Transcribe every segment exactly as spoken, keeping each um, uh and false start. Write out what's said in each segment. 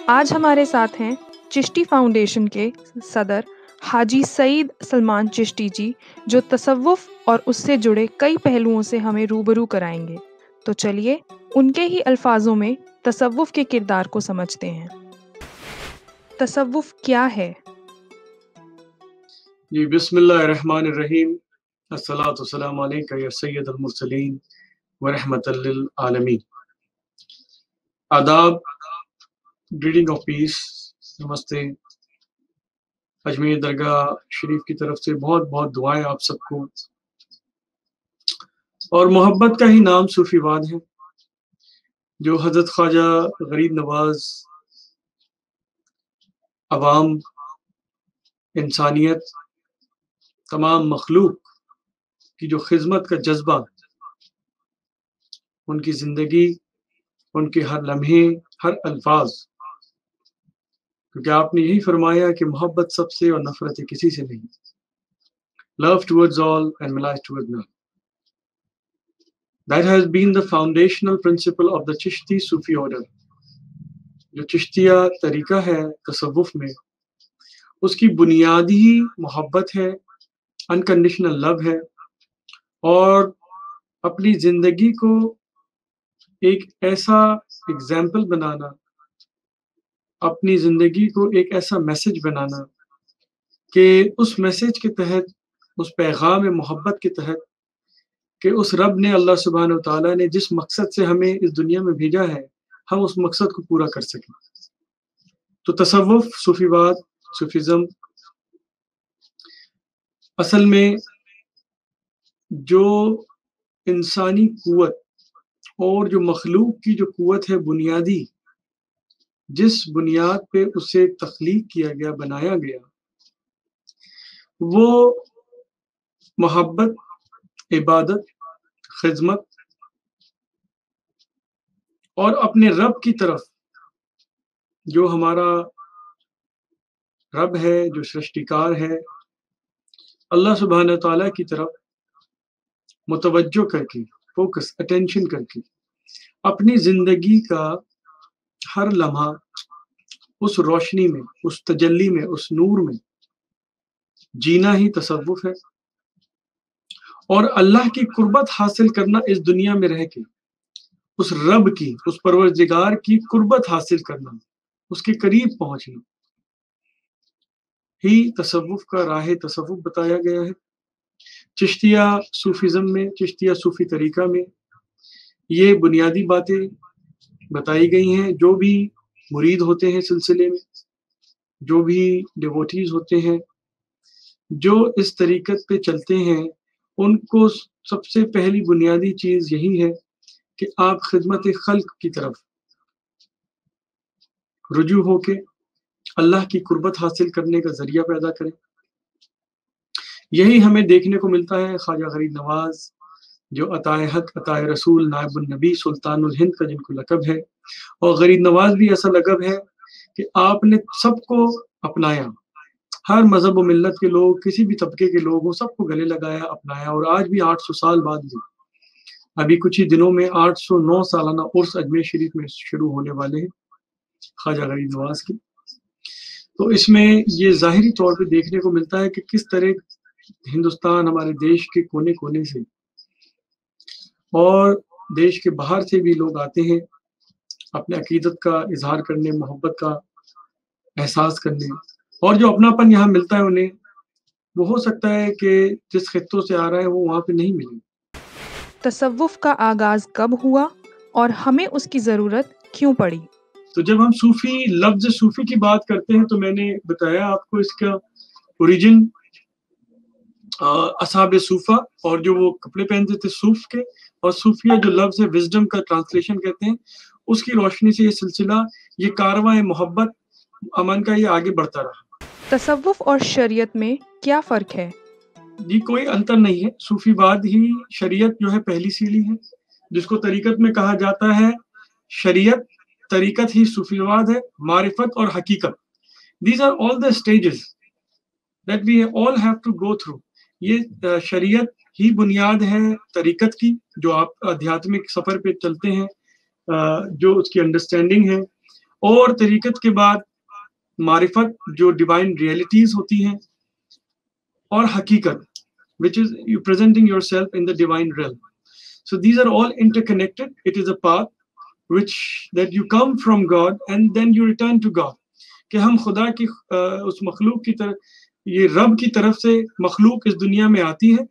آج ہمارے ساتھ ہیں چشتی فاؤنڈیشن کے صدر حاجی سعید سلمان چشتی جی، جو تصوف اور اس سے جڑے کئی پہلوؤں سے ہمیں روبرو کرائیں گے۔ تو چلیے ان کے ہی الفاظوں میں تصوف کے کردار کو سمجھتے ہیں۔ تصوف کیا ہے؟ جی بسم اللہ الرحمن الرحیم، الصلاۃ والسلام علیکہ یا سید المرسلین ورحمۃ للعالمین۔ آداب، گریڈنگ آف پیس، نمستے۔ اجمیر درگاہ شریف کی طرف سے بہت بہت دعائیں آپ سب کو، اور محبت کا ہی نام صوفی واد ہے، جو حضرت خواجہ غریب نواز عوام، انسانیت، تمام مخلوق کی جو خدمت کا جذبہ، ان کی زندگی، ان کے ہر لمحے، ہر الفاظ، کیونکہ آپ نے یہی فرمایا کہ محبت سب سے اور نفرت کسی سے نہیں۔ Love towards all and malice towards none. That has been the foundational principle of the Chishti Sufi order. جو چشتیہ طریقہ ہے تصوف میں، اس کی بنیادی ہی محبت ہے، انکنڈیشنل لو ہے، اور اپنی زندگی کو ایک ایسا اگزامپل بنانا، اپنی زندگی کو ایک ایسا میسج بنانا کہ اس میسج کے تحت، اس پیغام محبت کے تحت، کہ اس رب نے، اللہ سبحانہ و تعالیٰ نے جس مقصد سے ہمیں اس دنیا میں بھیجا ہے، ہم اس مقصد کو پورا کر سکیں۔ تو تصوف، صوفی واد، صوفیزم اصل میں جو انسانی قوت اور جو مخلوق کی جو قوت ہے بنیادی، جس بنیاد پہ اسے تخلیق کیا گیا، بنایا گیا، وہ محبت، عبادت، خدمت اور اپنے رب کی طرف، جو ہمارا رب ہے، جو سرشٹیکار ہے، اللہ سبحانہ تعالیٰ کی طرف متوجہ کر کے، فوکس، اٹینشن کر کے، اپنی زندگی کا ہر لمحہ اس روشنی میں، اس تجلی میں، اس نور میں جینا ہی تصوف ہے۔ اور اللہ کی قربت حاصل کرنا، اس دنیا میں رہ کے اس رب کی، اس پروردگار کی قربت حاصل کرنا، اس کے قریب پہنچنا ہی تصوف کا راہ تصوف بتایا گیا ہے۔ چشتیہ صوفیزم میں، چشتیہ صوفی طریقہ میں یہ بنیادی باتیں بتائی گئی ہیں۔ جو بھی مرید ہوتے ہیں سلسلے میں، جو بھی ڈیووٹیز ہوتے ہیں، جو اس طریقت پہ چلتے ہیں، ان کو سب سے پہلی بنیادی چیز یہی ہے کہ آپ خدمت خلق کی طرف رجوع ہو کے اللہ کی قربت حاصل کرنے کا ذریعہ پیدا کریں۔ یہی ہمیں دیکھنے کو ملتا ہے خواجہ غریب نواز، جو عطائے حق، عطائے رسول، نائب النبی، سلطان الہند کا جن کو لقب ہے، اور غریب نواز بھی ایسا لقب ہے کہ آپ نے سب کو اپنایا، ہر مذہب و ملت کے لوگ، کسی بھی طبقے کے لوگ ہوں، سب کو گلے لگایا، اپنایا، اور آج بھی آٹھ سو سال بعد بھی، ابھی کچھ ہی دنوں میں آٹھ سو نو سالانہ عرس اجمیر شریف میں شروع ہونے والے ہیں خواجہ غریب نواز کی۔ تو اس میں یہ ظاہری طور پہ دیکھنے کو ملتا ہے کہ کس طرح ہندوستان، ہمارے دیش کے کونے کونے سے اور دیش کے باہر سے بھی لوگ آتے ہیں اپنے عقیدت کا اظہار کرنے، محبت کا احساس کرنے، اور جو اپناپن یہاں ملتا ہے انہیں، وہ ہو سکتا ہے کہ جس خطوں سے آ رہا ہے وہ وہاں پہ نہیں ملے۔ تصوف کا آغاز کب ہوا اور ہمیں اس کی ضرورت کیوں پڑی؟ تو جب ہم صوفی، لفظ صوفی کی بات کرتے ہیں، تو میں نے بتایا آپ کو اس کا اوریجن اصحاب صوفہ، اور جو وہ کپڑے پہنتے تھے صوف کے، اور صوفیہ جو لفظ ہے وزڈم کا ٹرانسلیشن کہتے ہیں، اس کی روشنی سے یہ سلسلہ، یہ کارواں محبت، امن کا، یہ آگے بڑھتا رہا۔ تصوف اور شریعت میں کیا فرق ہے؟ جی کوئی انتر نہیں ہے، صوفی واد ہی شریعت جو ہے پہلی سیڑھی ہے، جس کو طریقت میں کہا جاتا ہے شریعت، طریقت ہی صوفی واد ہے، معرفت اور حقیقت۔ These are all the stages that we all have to go through۔ یہ شریعت ہی بنیاد ہے طریقت کی، جو آپ ادھیاتمک سفر پہ چلتے ہیں، جو اس کی انڈرسٹینڈنگ ہے، اور तरीकत के बाद मारिफत जो डिवाइन रियलिटीज होती हैं, और हकीकत which is you presenting yourself in the divine realm. So these are all interconnected. It is a path which that you come from God and then you return to God. कि हम खुदा की उस मखलूक की तरफ, ये रब की तरफ से मखलूक इस दुनिया में आती है,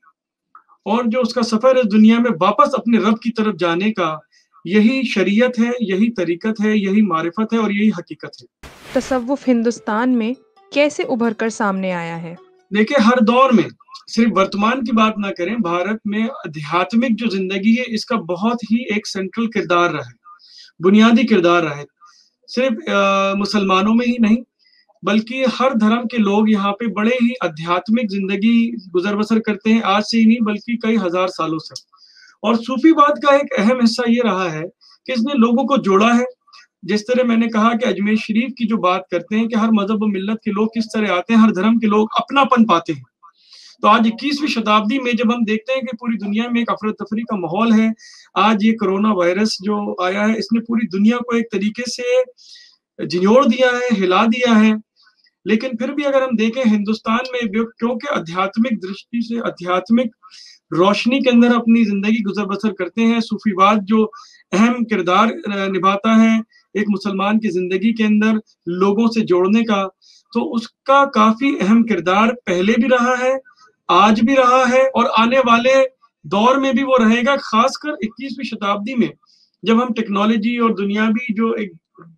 और जो उसका सफर इस दुनिया में वापस अपने रब की तरफ जाने का, यही शरीयत है, यही तरीकत है, यही मारिफत है और यही हकीकत है। तसव्वुफ हिंदुस्तान में कैसे उभर कर सामने आया है? देखिए, हर दौर में, सिर्फ वर्तमान की बात ना करें, भारत में आध्यात्मिक जो जिंदगी है इसका बहुत ही एक सेंट्रल किरदार रहा है, बुनियादी किरदार रहा है। सिर्फ मुसलमानों में ही नहीं बल्कि हर धर्म के लोग यहाँ पे बड़े ही आध्यात्मिक जिंदगी गुजर बसर करते हैं, आज से ही नहीं बल्कि कई हजार सालों से। और सूफीवाद का एक अहम हिस्सा ये रहा है कि इसने लोगों को जोड़ा है। जिस तरह मैंने कहा कि अजमेर शरीफ की जो बात करते हैं कि हर मजहब व मिल्लत के लोग किस तरह आते हैं, हर धर्म के लोग अपनापन पाते हैं। तो आज इक्कीसवीं शताब्दी में जब हम देखते हैं कि पूरी दुनिया में एक अफरा तफरी का माहौल है, आज ये कोरोना वायरस जो आया है इसने पूरी दुनिया को एक तरीके से झिंझोड़ दिया है, हिला दिया है। लेकिन फिर भी अगर हम देखें हिंदुस्तान में, क्योंकि आध्यात्मिक दृष्टि से, आध्यात्मिक रोशनी के अंदर अपनी जिंदगी गुजर बसर करते हैं, सूफीवाद जो अहम किरदार निभाता है एक मुसलमान की जिंदगी के अंदर लोगों से जोड़ने का, तो उसका काफी अहम किरदार पहले भी रहा है, आज भी रहा है और आने वाले दौर में भी वो रहेगा। खासकर इक्कीसवीं शताब्दी में जब हम टेक्नोलॉजी और दुनियावी जो एक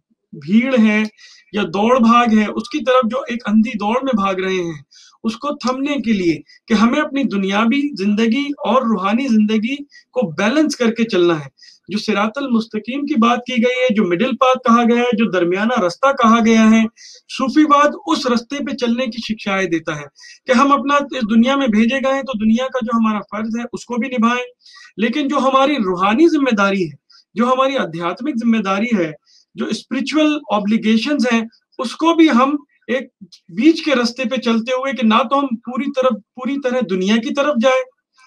भीड़ है या दौड़ भाग है उसकी तरफ जो एक अंधी दौड़ में भाग रहे हैं, उसको थमने के लिए कि हमें अपनी दुनियावी जिंदगी और रूहानी जिंदगी को बैलेंस करके चलना है। जो सिरातल मुस्तकीम की बात की गई है, जो मिडिल पाथ कहा गया है, जो दरमियाना रास्ता कहा गया है, सूफीवाद उस रास्ते पे चलने की शिक्षाएं देता है कि हम अपना इस दुनिया में भेजे गए हैं तो दुनिया का जो हमारा फर्ज है उसको भी निभाएं, लेकिन जो हमारी रूहानी जिम्मेदारी है, जो हमारी आध्यात्मिक जिम्मेदारी है, जो स्पिरिचुअल ऑब्लिगेशंस हैं, उसको भी हम एक बीच के रास्ते पे चलते हुए कि ना तो हम पूरी तरफ पूरी तरह दुनिया की तरफ जाए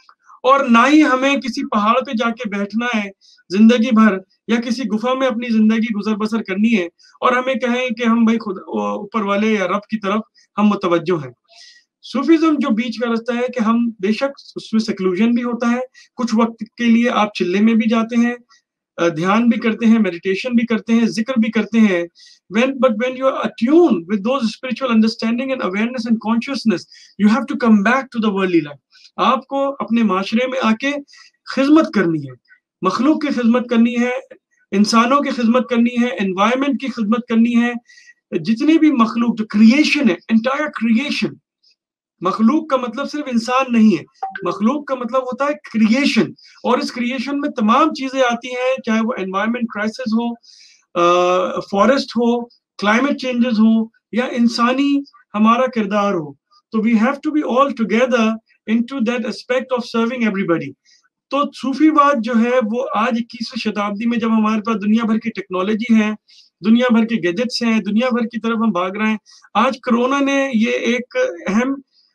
और ना ही हमें किसी पहाड़ पे जाके बैठना है जिंदगी भर या किसी गुफा में अपनी जिंदगी गुजर बसर करनी है और हमें कहें कि हम भाई खुद ऊपर वाले या रब की तरफ हम मुतवज्जो हैं। सूफीज्म जो बीच का रास्ता है कि हम बेशक उसमें सेक्लूजन भी होता है, कुछ वक्त के लिए आप चिल्ले में भी जाते हैं, ध्यान भी करते हैं, मेडिटेशन भी करते हैं, जिक्र भी करते हैं। When but when you are attuned with those spiritual understanding and awareness and consciousness, you have to come back to the worldly life. आपको अपने माशरे में आके खिदमत करनी है, मखलूक की खिदमत करनी है, इंसानों की खिदमत करनी है, एनवायरनमेंट की खिदमत करनी है। जितने भी मखलूक जो क्रिएशन है, एंटायर क्रिएशन, मखलूक का मतलब सिर्फ इंसान नहीं है, मखलूक का मतलब होता है क्रिएशन, और इस क्रिएशन में तमाम चीजें आती हैं, चाहे वो एनवायरनमेंट क्राइसिस हो, फॉरेस्ट uh, हो, क्लाइमेट चेंजेस हो या इंसानी हमारा किरदार हो। तो we have to be all together into that aspect of serving everybody. तो सूफीवाद जो है वो आज इक्कीसवीं शताब्दी में जब हमारे पास दुनिया भर की टेक्नोलॉजी है, दुनिया भर के गैजेट्स हैं, दुनिया भर की तरफ हम भाग रहे हैं। आज कोरोना ने ये एक अहम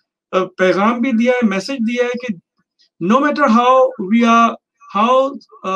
पैगाम भी दिया है, मैसेज दिया है कि no matter how we are how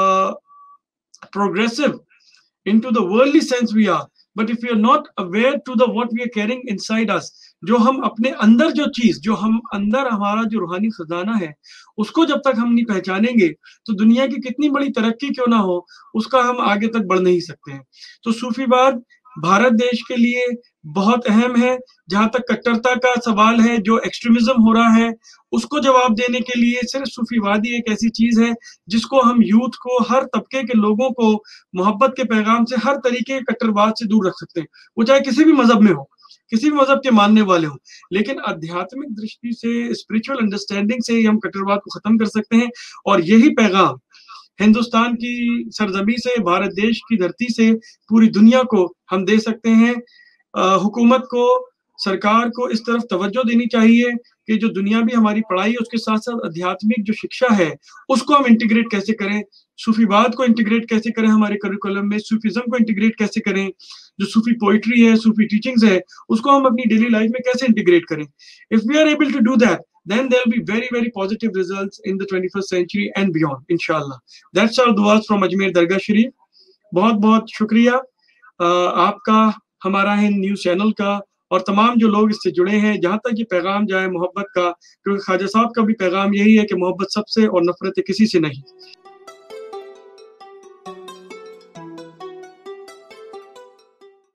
progressive into the worldly sense we are, but if we are not aware to the what we are carrying inside us, जो हम अपने अंदर जो चीज, जो हम अंदर हमारा जो रूहानी खजाना है, उसको जब तक हम नहीं पहचानेंगे तो दुनिया की कितनी बड़ी तरक्की क्यों ना हो, उसका हम आगे तक बढ़ नहीं सकते हैं। तो सूफीवाद भारत देश के लिए बहुत अहम है। जहां तक कट्टरता का सवाल है, जो एक्सट्रीमिज्म हो रहा है, उसको जवाब देने के लिए सिर्फ सूफीवाद ही एक ऐसी चीज है जिसको हम यूथ को, हर तबके के लोगों को मोहब्बत के पैगाम से, हर तरीके के कट्टरवाद से दूर रख सकते हैं, वो चाहे किसी भी मजहब में हो, किसी भी मजहब के मानने वाले हो। लेकिन आध्यात्मिक दृष्टि से, स्पिरिचुअल अंडरस्टैंडिंग से ही हम कट्टरवाद को खत्म कर सकते हैं, और यही पैगाम हिंदुस्तान की सरजमी से, भारत देश की धरती से पूरी दुनिया को हम दे सकते हैं। हुकूमत को, सरकार को इस तरफ तवज्जो देनी चाहिए कि जो दुनिया भी हमारी पढ़ाई है उसके साथ साथ आध्यात्मिक जो शिक्षा है उसको हम इंटीग्रेट कैसे करें, सूफीवाद को इंटीग्रेट कैसे करें हमारे करिकुलम में, सूफीज्म को इंटीग्रेट कैसे करें, जो सूफी पोइट्री है, सूफी टीचिंग्स है, उसको हम अपनी डेली लाइफ में कैसे इंटीग्रेट करें। If we are able to do that, then there will be very very positive results in the twenty-first century and beyond, inshallah. That's our duas from Ajmer Dargah Sharif. बहुत बहुत शुक्रिया। آپ کا, ہمارا ہند news channel کا اور تمام جو لوگ اس سے جڑے ہیں, جہاں تک یہ پیغام جائے محبت کا, کیونکہ خواجہ صاحب کا بھی پیغام یہی ہے کہ محبت سب سے اور نفرت کسی سے نہیں.